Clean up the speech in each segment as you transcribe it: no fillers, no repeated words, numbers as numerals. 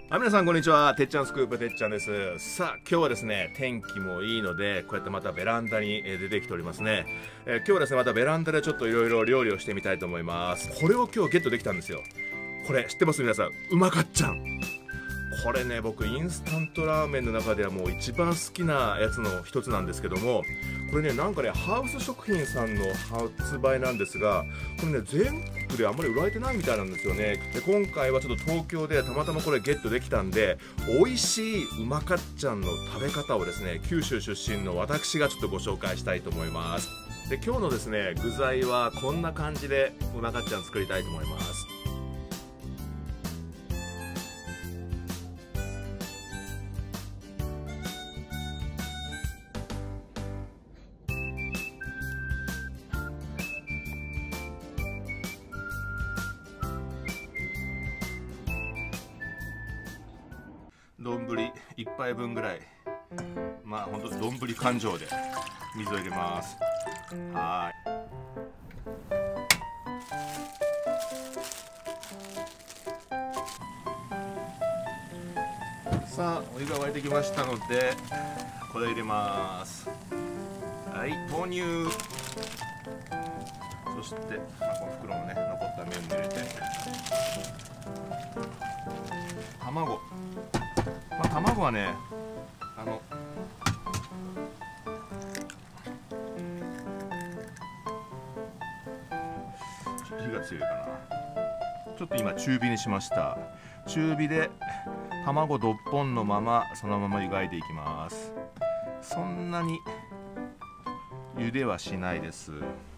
はい、皆さんこんにちは。てっちゃんスクープてっちゃんです。さあ、今日はですね、天気もいいので、こうやってまたベランダに出てきておりますね。今日はですね、またベランダでちょっといろいろ料理をしてみたいと思います。これを今日ゲットできたんですよ。これ知ってます？皆さん、うまかっちゃん。これね、僕インスタントラーメンの中ではもう一番好きなやつの一つなんですけども、これね、なんかね、ハウス食品さんの発売なんですが、これね、全国であんまり売られてないみたいなんですよね。で、今回はちょっと東京でたまたまこれゲットできたんで、美味しいうまかっちゃんの食べ方をですね、九州出身の私がちょっとご紹介したいと思います。で、今日のですね、具材はこんな感じでうまかっちゃん作りたいと思います。丼1杯分ぐらい、まあほんと丼勘定で水を入れます。はい、さあお湯が沸いてきましたのでこれ入れます。はい、豆乳、そして、この袋のね残った麺も入れて、卵、卵はね、ちょっと火が強いかな。ちょっと今中火にしました。中火で卵どっぽんのままそのまま湯がいていきます。そんなに茹ではしないです。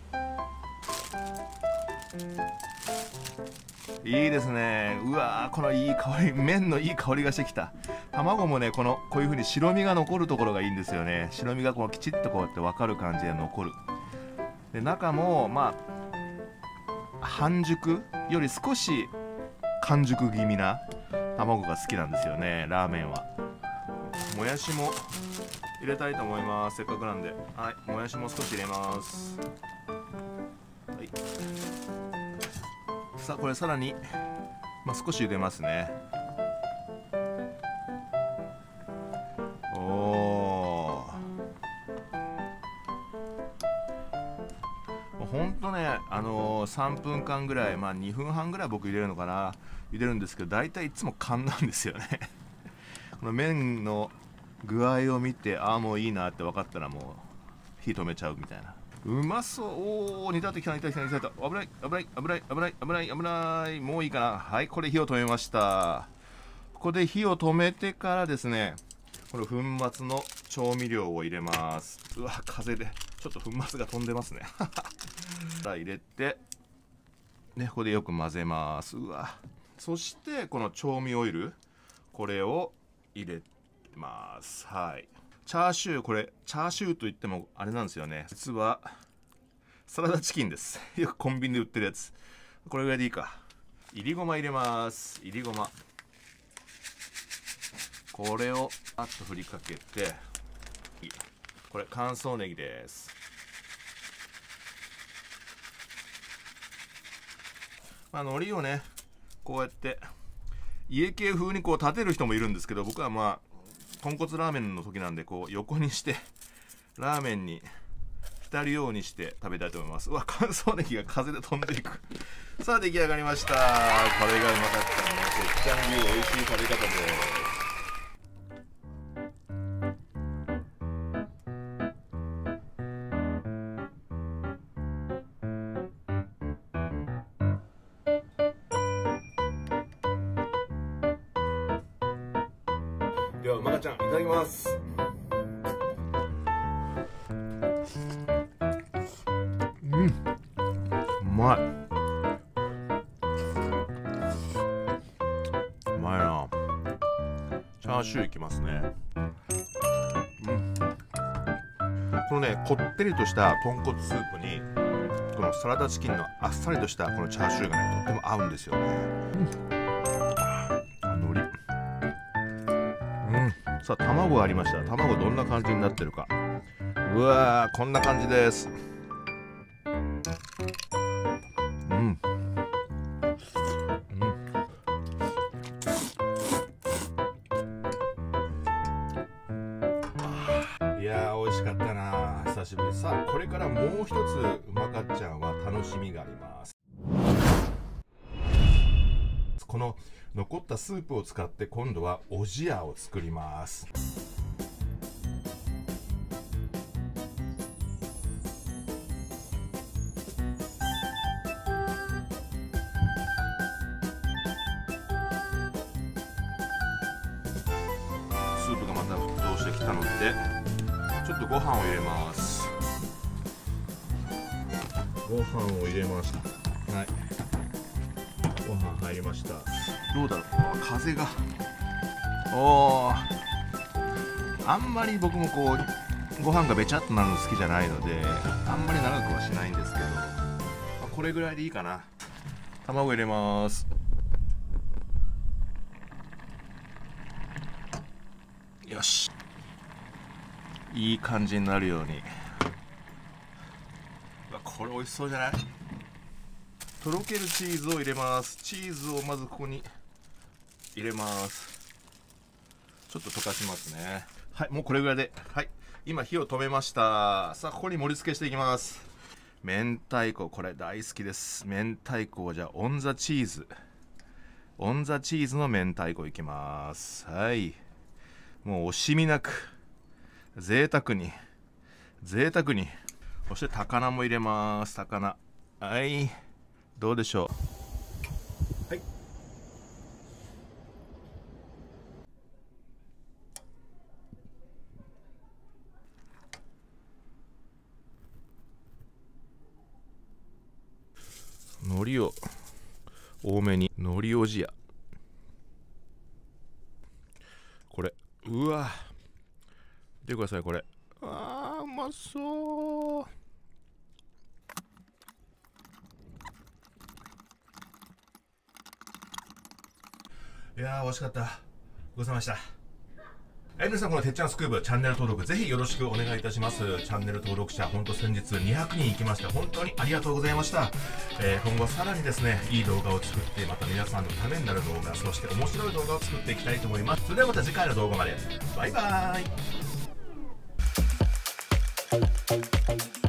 いいですね。うわー、このいい香り、麺のいい香りがしてきた。卵もね、こういう風に白身が残るところがいいんですよね。白身がこうきちっとこうやって分かる感じで残る。で、中も半熟より少し完熟気味な卵が好きなんですよね、ラーメンは。もやしも入れたいと思います。せっかくなんで。はい、もやしも少し入れます。はい、さあこれさらに、少し茹でますね。おー、ほんとね、3分間ぐらい、2分半ぐらい僕入れるのかな、茹でるんですけど、大体いつも勘なんですよねこの麺の具合を見て、ああもういいなって分かったらもう火止めちゃうみたいな。うまそう。おお、煮立ってきた、煮立ってきた、煮立ってきた。危ない、危ない、危ない、危ない、危ない、危ない。もういいかな。はい、これ火を止めました。ここで火を止めてからですね、この粉末の調味料を入れます。うわ、風でちょっと粉末が飛んでますねさあ入れて、ね、ここでよく混ぜます。うわ、そしてこの調味オイル、これを入れます。はい、チャーシュー、これチャーシューといってもあれなんですよね、実はサラダチキンですよくコンビニで売ってるやつ。これぐらいでいいか。いりごま入れます。いりごま、これをあっと振りかけて、これ乾燥ネギです。海苔をね、こうやって家系風にこう立てる人もいるんですけど、僕は豚骨ラーメンの時なんでこう横にしてラーメンに浸るようにして食べたいと思います。うわ、乾燥ネギが風で飛んでいくさあ出来上がりました。これがうまかったね。てっちゃん流美味しい食べ方です。ではうまかちゃんいただきます。うまい、うまいな。チャーシューいきますね。このね、こってりとした豚骨スープにこのサラダチキンのあっさりとしたこのチャーシューがね、とっても合うんですよね。海苔、さあ卵がありました。卵どんな感じになってるか。うわー、こんな感じです。 かったな、久しぶり。さあこれからもう一つうまかっちゃんは楽しみがあります。この残ったスープを使って今度はおじやを作ります。スープがまた沸騰してきたのでちょっとご飯を入れます。ご飯を入れました。はい、ご飯入りました。どうだろう、風があんまり僕もこうご飯がべちゃっとなるの好きじゃないのであんまり長くはしないんですけど、これぐらいでいいかな。卵入れます。よし、いい感じになるように。これ美味しそうじゃない？とろけるチーズを入れます。チーズをまずここに入れます。ちょっと溶かしますね。はい、もうこれぐらいで、はい、今火を止めました。さあここに盛り付けしていきます。明太子、これ大好きです。明太子をじゃあオンザチーズの明太子いきます。はい、もう惜しみなく贅沢に、そして高菜も入れます。高菜、はい、どうでしょう。はい、海苔を多めに、海苔おじや。これうわ見てください、これうまそう。いやー美味しかった。ごちそうさまでした。皆さん、このてっちゃんスクープチャンネル登録ぜひよろしくお願いいたします。チャンネル登録者本当先日200人いきまして本当にありがとうございました。今後さらにですねいい動画を作って、また皆さんのためになる動画、そして面白い動画を作っていきたいと思います。それではまた次回の動画まで。バイバーイ。